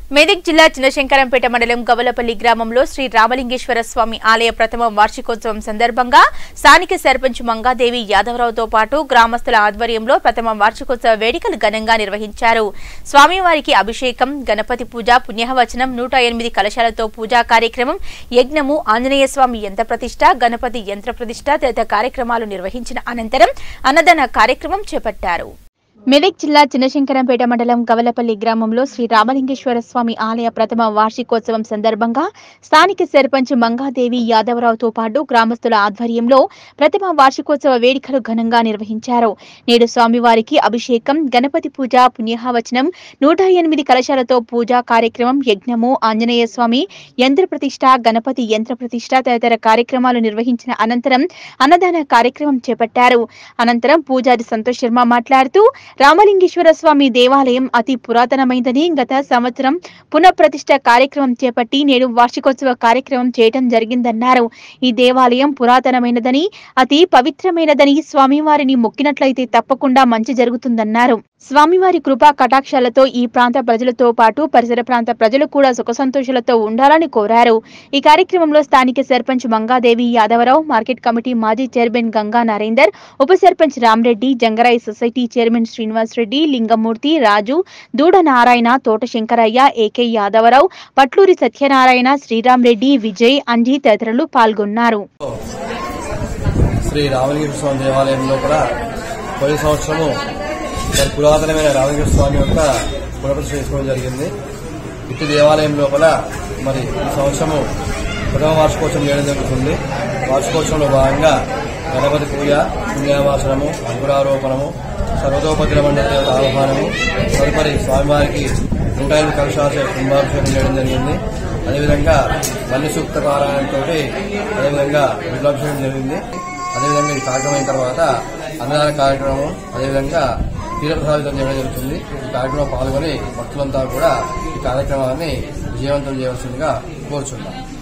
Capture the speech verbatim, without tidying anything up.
మెదక్ జిల్లా చిన్నశంకరంపేట మండలం గవలపల్లి గ్రామంలో శ్రీ రామలింగేశ్వర స్వామి ఆలయ ప్రథమ వార్షికోత్సవం సందర్భంగా స్థానిక సర్పంచ్ మంగాదేవి యాదవరావుతో పాటు గ్రామస్తుల ఆధ్వర్యంలో ప్రథమ వార్షికోత్సవ వేడుకలు ఘనంగా నిర్వహించారు. స్వామివారికి అభిషేకం, గణపతి పూజ, పుణ్యవచనం, నూట ఎనిమిది కలశాలతో పూజా కార్యక్రమం, యజ్ఞము, ఆంజనేయ స్వామి యంత్ర ప్రతిష్ఠ, గణపతి యంత్ర ప్రతిష్ఠ తదితర కార్యక్రమాలు నిర్వహించిన అనంతరం అన్నదాన కార్యక్రమం చేపట్టారు. మెదక్ జిల్లా చిన్నశంకరంపేట మండలం గవలపల్లి గ్రామంలో శ్రీ రామలింగేశ్వర స్వామి ఆలయ ప్రథమ వార్షికోత్సవం సందర్భంగా స్థానిక సర్పంచ్ మంగాదేవి యాదవరావుతో పాటు గ్రామస్తుల ఆధ్వర్యంలో ప్రథమ వార్షికోత్సవ వేడుకలు ఘనంగా నిర్వహించారు. నేడు స్వామివారికి అభిషేకం, గణపతి పూజ, పుణ్యవచనం, నూట ఎనిమిది కలశాలతో పూజా కార్యక్రమం, యజ్ఞము, ఆంజనేయ స్వామి యంత్ర ప్రతిష్ఠ, గణపతి యంత్ర ప్రతిష్ఠ తదితర కార్యక్రమాలు నిర్వహించిన అనంతరం అన్నదాన కార్యక్రమం చేపట్టారు. అనంతరం పూజారి సంతోష్ శర్మ మాట్లాడుతూ రామలింగేశ్వర స్వామి దేవాలయం అతి పురాతనమైనదని, గత సంవత్సరం పునఃప్రతిష్ఠ కార్యక్రమం చేపట్టి నేడు వార్షికోత్సవ కార్యక్రమం చేయడం జరిగిందన్నారు. ఈ దేవాలయం పురాతనమైనదని, అతి పవిత్రమైనదని, స్వామివారిని మొక్కినట్లయితే తప్పకుండా మంచి జరుగుతుందన్నారు. స్వామివారి కృపా కటాక్షాలతో ఈ ప్రాంత ప్రజలతో పాటు పరిసర ప్రాంత ప్రజలు కూడా సుఖ సంతోషాలతో ఉండాలని కోరారు. ఈ కార్యక్రమంలో స్థానిక సర్పంచ్ మంగాదేవి యాదవరావు, మార్కెట్ కమిటీ మాజీ చైర్మన్ గంగా నరేందర్, ఉప sarpanch Ramareddy, Jangarai society chairman Srinivas Reddy, Lingamurthy, Raju, Duda Narayana, Thota Shankaraiah, AK Yadavarao, Patluri Satyanarayana, Sriram Reddy, Vijay, Anji తదితరులు పాల్గొన్నారు. శ్రీ రామలింగేశ్వర స్వామి దేవాలయంలో కూడా ప్రతి సంవత్సరము పురాతనమైన రామలింగేశ్వర స్వామి యొక్క పునఃప్రతిష్ఠ చేసుకోవడం జరిగింది. ఇటు దేవాలయం లోపల మరి ఈ సంవత్సరము ప్రథమ వార్షికోత్సవం చేయడం జరుగుతుంది. వార్షికోత్సవంలో భాగంగా గణపతి పూజ, పుణ్యవాసనము, అంకురారోపణము, సర్వతోపద్ర మండల ఆహ్వానము, తదుపరి స్వామివారికి నూట ఎనిమిది కలశాలతో కుంభాభిషేకం చేయడం జరిగింది. అదేవిధంగా మల్లి సూక్త పారాయణంతో అదేవిధంగా రుద్రాభిషేకం జరిగింది. అదేవిధంగా ఈ కార్యక్రమం అయిన తర్వాత అన్నదాన కార్యక్రమం, అదేవిధంగా తీరప్రసాదితం చేయడం జరుగుతుంది. ఈ కార్యక్రమం పాల్గొని భక్తులంతా కూడా ఈ కార్యక్రమాన్ని విజయవంతం చేయవలసిందిగా కోరుచున్నాం.